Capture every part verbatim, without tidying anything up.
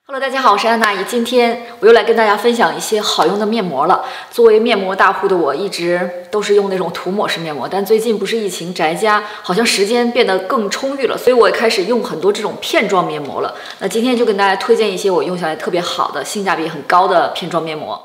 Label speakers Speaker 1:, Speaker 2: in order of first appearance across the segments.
Speaker 1: Hello， 大家好，我是安娜姨。今天我又来跟大家分享一些好用的面膜了。作为面膜大户的我，一直都是用那种涂抹式面膜，但最近不是疫情宅家，好像时间变得更充裕了，所以我也开始用很多这种片状面膜了。那今天就跟大家推荐一些我用下来特别好的、性价比很高的片状面膜。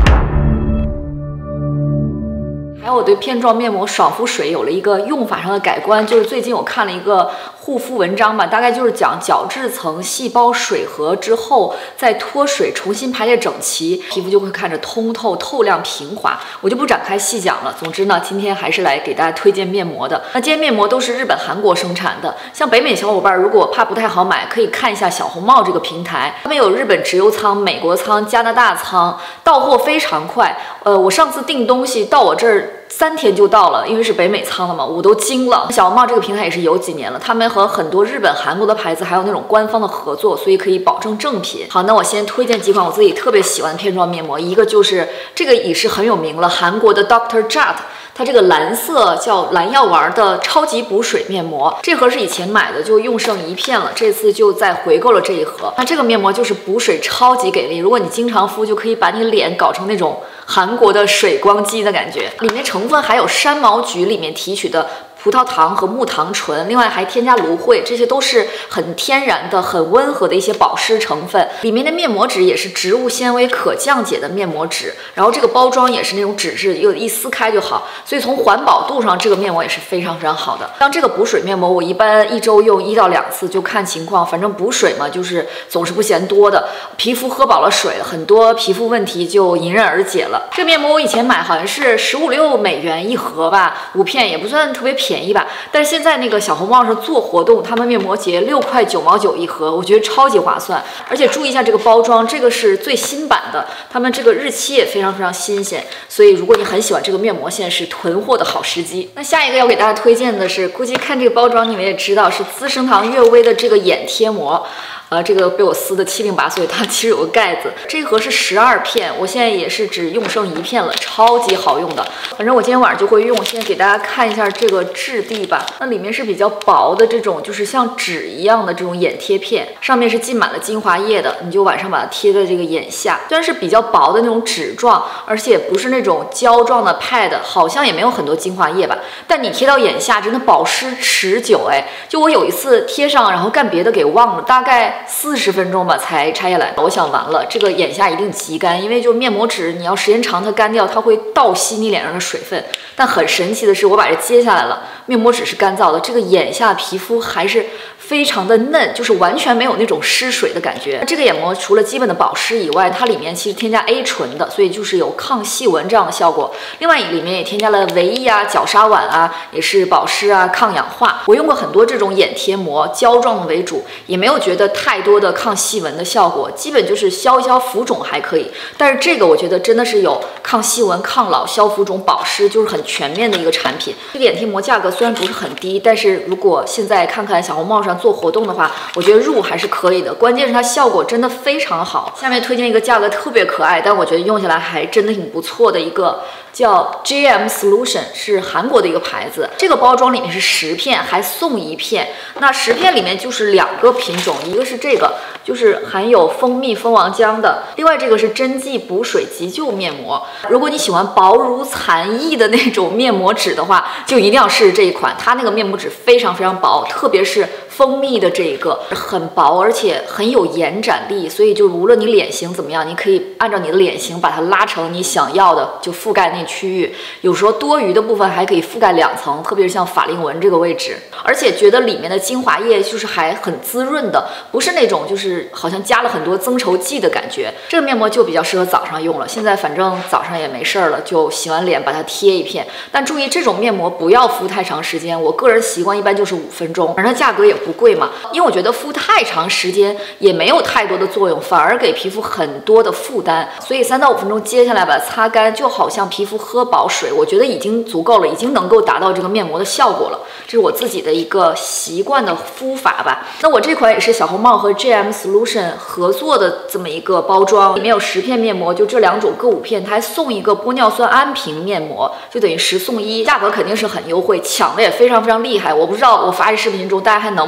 Speaker 1: 还有我对片状面膜爽肤水有了一个用法上的改观，就是最近我看了一个护肤文章吧，大概就是讲角质层细胞水合之后再脱水重新排列整齐，皮肤就会看着通透、透亮、平滑。我就不展开细讲了。总之呢，今天还是来给大家推荐面膜的。那这些面膜都是日本、韩国生产的，像北美小伙伴如果怕不太好买，可以看一下小红帽这个平台，他们有日本直邮仓、美国仓、加拿大仓，到货非常快。呃，我上次订东西到我这儿。 三天就到了，因为是北美仓的嘛，我都惊了。小红帽这个平台也是有几年了，他们和很多日本、韩国的牌子还有那种官方的合作，所以可以保证正品。好，那我先推荐几款我自己特别喜欢的片状面膜，一个就是这个也是很有名了，韩国的 Doctor Jart。 它这个蓝色叫蓝药丸的超级补水面膜，这盒是以前买的，就用剩一片了，这次就再回购了这一盒。那这个面膜就是补水超级给力，如果你经常敷，就可以把你脸搞成那种韩国的水光肌的感觉。里面成分还有山毛菊里面提取的 葡萄糖和木糖醇，另外还添加芦荟，这些都是很天然的、很温和的一些保湿成分。里面的面膜纸也是植物纤维可降解的面膜纸，然后这个包装也是那种纸质，有一撕开就好，所以从环保度上，这个面膜也是非常非常好的。像这个补水面膜，我一般一周用一到两次，就看情况，反正补水嘛，就是总是不嫌多的。皮肤喝饱了水，很多皮肤问题就迎刃而解了。这个面膜我以前买好像是十五六美元一盒吧，五片也不算特别便宜。 便宜吧，但是现在那个小红帽上做活动，他们面膜节六块九毛九一盒，我觉得超级划算。而且注意一下这个包装，这个是最新版的，他们这个日期也非常非常新鲜，所以如果你很喜欢这个面膜，现在是囤货的好时机。那下一个要给大家推荐的是，估计看这个包装你们也知道，是资生堂悦薇的这个眼贴膜。 呃，这个被我撕的七零八碎，它其实有个盖子。这一盒是十二片，我现在也是只用剩一片了，超级好用的。反正我今天晚上就会用。现在给大家看一下这个质地吧，那里面是比较薄的这种，就是像纸一样的这种眼贴片，上面是浸满了精华液的，你就晚上把它贴在这个眼下。虽然是比较薄的那种纸状，而且不是那种胶状的 pad， 好像也没有很多精华液吧，但你贴到眼下真的保湿持久。哎，就我有一次贴上，然后干别的给忘了，大概 四十分钟吧才拆下来，我想完了，这个眼下一定极干，因为就面膜纸，你要时间长它干掉，它会倒吸你脸上的水分。但很神奇的是，我把这揭下来了，面膜纸是干燥的，这个眼下皮肤还是 非常的嫩，就是完全没有那种失水的感觉。这个眼膜除了基本的保湿以外，它里面其实添加 A 醇的，所以就是有抗细纹这样的效果。另外里面也添加了维 E 啊、角鲨烷啊，也是保湿啊、抗氧化。我用过很多这种眼贴膜，胶状的为主，也没有觉得太多的抗细纹的效果，基本就是消一消浮肿还可以。但是这个我觉得真的是有抗细纹、抗老、消浮肿、保湿，就是很全面的一个产品。这个眼贴膜价格虽然不是很低，但是如果现在看看小红帽上 做活动的话，我觉得入还是可以的，关键是它效果真的非常好。下面推荐一个价格特别可爱，但我觉得用起来还真的挺不错的一个，叫 J M Solution， 是韩国的一个牌子。这个包装里面是十片，还送一片。那十片里面就是两个品种，一个是这个，就是含有蜂蜜蜂王浆的；另外这个是针剂补水急救面膜。如果你喜欢薄如蝉翼的那种面膜纸的话，就一定要试试这一款。它那个面膜纸非常非常薄，特别是 蜂蜜的这一个很薄，而且很有延展力，所以就无论你脸型怎么样，你可以按照你的脸型把它拉成你想要的，就覆盖那区域。有时候多余的部分还可以覆盖两层，特别是像法令纹这个位置。而且觉得里面的精华液就是还很滋润的，不是那种就是好像加了很多增稠剂的感觉。这个面膜就比较适合早上用了。现在反正早上也没事儿了，就洗完脸把它贴一片。但注意这种面膜不要敷太长时间，我个人习惯一般就是五分钟，反正价格也 不贵嘛，因为我觉得敷太长时间也没有太多的作用，反而给皮肤很多的负担。所以三到五分钟接下来把它擦干，就好像皮肤喝饱水，我觉得已经足够了，已经能够达到这个面膜的效果了。这是我自己的一个习惯的敷法吧。那我这款也是小红帽和 J M Solution 合作的这么一个包装，里面有十片面膜，就这两种各五片，它还送一个玻尿酸安瓶面膜，就等于十送一，价格肯定是很优惠，抢的也非常非常厉害。我不知道我发这视频中大家还能不能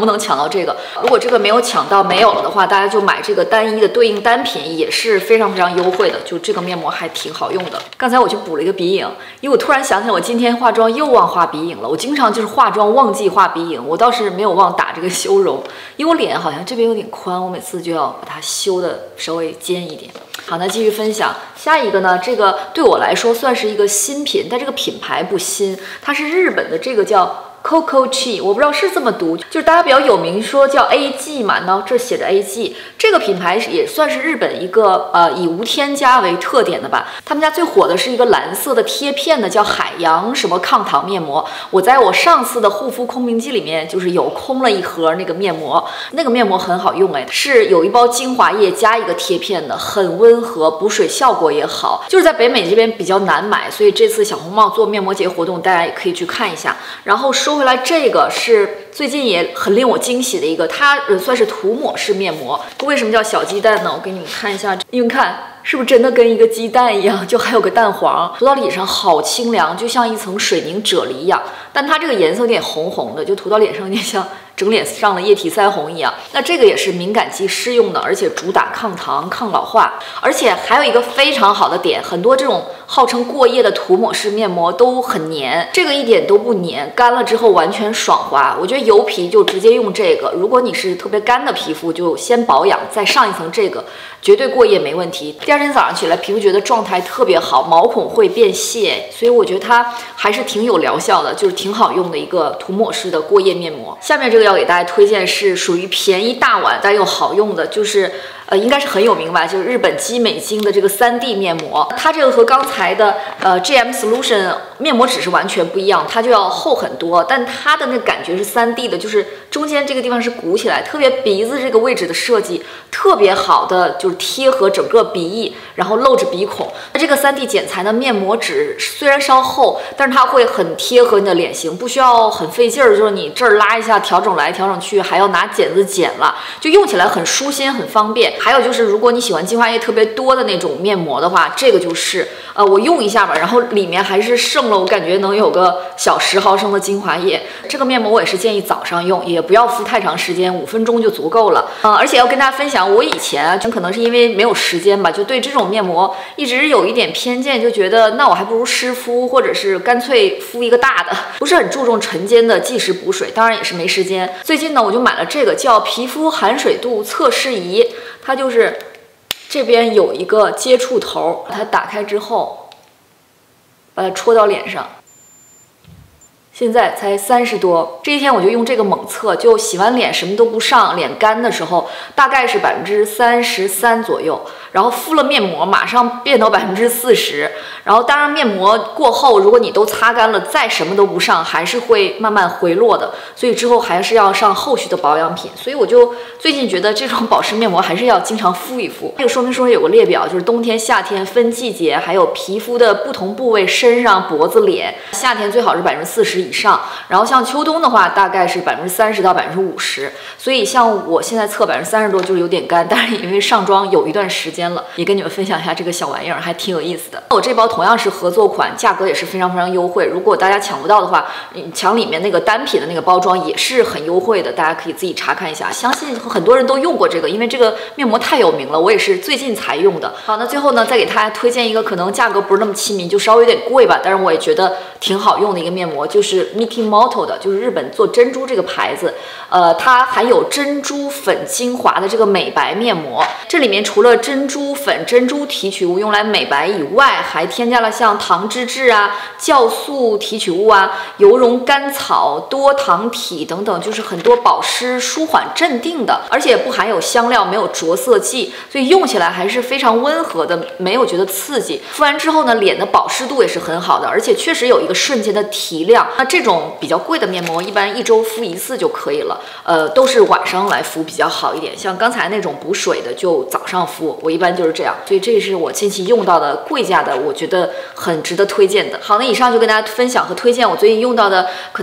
Speaker 1: 能抢到这个。如果这个没有抢到没有了的话，大家就买这个单一的对应单品，也是非常非常优惠的。就这个面膜还挺好用的。刚才我去补了一个鼻影，因为我突然想起来，我今天化妆又忘画鼻影了。我经常就是化妆忘记画鼻影，我倒是没有忘打这个修容，因为我脸好像这边有点宽，我每次就要把它修的稍微尖一点。好，那继续分享下一个呢，这个对我来说算是一个新品，但这个品牌不新，它是日本的，这个叫Coco Chi， 我不知道是这么读，就是大家比较有名说叫 A G 嘛，然后这写着 A G， 这个品牌也算是日本一个呃以无添加为特点的吧。他们家最火的是一个蓝色的贴片的，叫海洋什么抗糖面膜。我在我上次的护肤空明记里面就是有空了一盒那个面膜，那个面膜很好用哎，是有一包精华液加一个贴片的，很温和，补水效果也好。就是在北美这边比较难买，所以这次小红帽做面膜节活动，大家也可以去看一下。然后收回来，这个是最近也很令我惊喜的一个，它呃算是涂抹式面膜。为什么叫小鸡蛋呢？我给你们看一下，你们看是不是真的跟一个鸡蛋一样？就还有个蛋黄，涂到脸上好清凉，就像一层水凝啫喱一样。但它这个颜色有点红红的，就涂到脸上有点像整脸上的液体腮红一样。那这个也是敏感肌适用的，而且主打抗糖、抗老化。而且还有一个非常好的点，很多这种号称过夜的涂抹式面膜都很黏，这个一点都不黏，干了之后完全爽滑。我觉得油皮就直接用这个，如果你是特别干的皮肤，就先保养，再上一层这个，绝对过夜没问题。第二天早上起来，皮肤觉得状态特别好，毛孔会变细，所以我觉得它还是挺有疗效的，就是挺好用的一个涂抹式的过夜面膜。下面这个要给大家推荐是属于便宜大碗但又好用的，就是呃应该是很有名吧，就是日本基美精的这个 三 D 面膜。它这个和刚才的呃 G M Solution 面膜纸是完全不一样，它就要厚很多，但它的那个感觉是 三 D 的，就是中间这个地方是鼓起来，特别鼻子这个位置的设计特别好的，就是贴合整个鼻翼，然后露着鼻孔。那这个 三 D 剪裁的面膜纸虽然稍厚，但是它会很贴合你的脸型，不需要很费劲儿，就是你这儿拉一下调整来调整去，还要拿剪子剪了，就用起来很舒心很方便。还有就是，如果你喜欢精华液特别多的那种面膜的话，这个就是呃我用一下吧，然后里面还是剩了，我感觉能有个小十毫升的精华液。这个面膜我也是建议早上用，也不要敷太长时间，五分钟就足够了。嗯、呃，而且要跟大家分享，我以前啊，就可能是因为没有时间吧，就对这种面膜一直有一点偏见，就觉得那我还不如湿敷，或者是干脆敷一个大的，不是很注重晨间的即时补水，当然也是没时间。最近呢，我就买了这个叫皮肤含水度测试仪。它就是这边有一个接触头，把它打开之后，把它戳到脸上。现在才三十多，这一天我就用这个猛测，就洗完脸什么都不上，脸干的时候大概是百分之三十三左右，然后敷了面膜马上变到百分之四十，然后当然面膜过后，如果你都擦干了，再什么都不上，还是会慢慢回落的，所以之后还是要上后续的保养品。所以我就最近觉得这种保湿面膜还是要经常敷一敷。这个说明书有个列表，就是冬天、夏天分季节，还有皮肤的不同部位，身上、脖子、脸，夏天最好是百分之四十以上，然后像秋冬的话，大概是百分之三十到百分之五十。所以像我现在测百分之三十多，就是有点干，但是因为上妆有一段时间了，也跟你们分享一下这个小玩意儿，还挺有意思的。我这包同样是合作款，价格也是非常非常优惠。如果大家抢不到的话，你抢里面那个单品的那个包装也是很优惠的，大家可以自己查看一下。相信很多人都用过这个，因为这个面膜太有名了，我也是最近才用的。好，那最后呢，再给大家推荐一个可能价格不是那么亲民，就稍微有点贵吧，但是我也觉得挺好用的一个面膜，就是 Mikimoto 的，就是日本做珍珠这个牌子，呃，它含有珍珠粉精华的这个美白面膜。这里面除了珍珠粉、珍珠提取物用来美白以外，还添加了像糖脂质啊、酵素提取物啊、油溶甘草、多糖体等等，就是很多保湿、舒缓、镇定的，而且不含有香料，没有着色剂，所以用起来还是非常温和的，没有觉得刺激。敷完之后呢，脸的保湿度也是很好的，而且确实有一个瞬间的提亮。那这种比较贵的面膜，一般一周敷一次就可以了，呃，都是晚上来敷比较好一点。像刚才那种补水的，就早上敷，我一般就是这样。所以这是我近期用到的贵价的，我觉得很值得推荐的。好，那以上就跟大家分享和推荐我最近用到的可能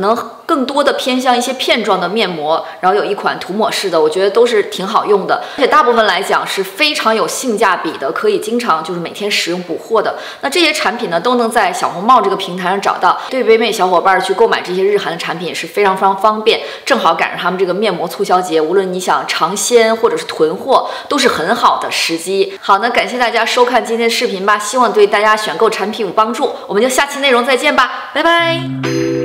Speaker 1: 更多的偏向一些片状的面膜，然后有一款涂抹式的，我觉得都是挺好用的，而且大部分来讲是非常有性价比的，可以经常就是每天使用补货的。那这些产品呢，都能在小红帽这个平台上找到。对北美小伙伴去购买这些日韩的产品也是非常非常方便，正好赶上他们这个面膜促销节，无论你想尝鲜或者是囤货，都是很好的时机。好，那感谢大家收看今天的视频吧，希望对大家选购产品有帮助。我们就下期内容再见吧，拜拜。